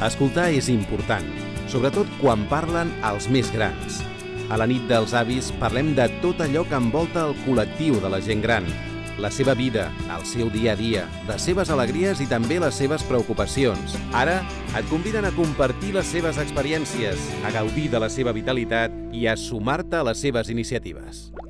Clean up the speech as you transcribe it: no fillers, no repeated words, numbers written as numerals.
Escoltar és important, sobretot quan parlen els més grans. A la nit dels avis parlem de tot allò que envolta el col·lectiu de la gent gran, la seva vida, el seu dia a dia, les seves alegries i també les seves preocupacions. Ara et conviden a compartir les seves experiències, a gaudir de la seva vitalitat i a sumar-te a les seves iniciatives.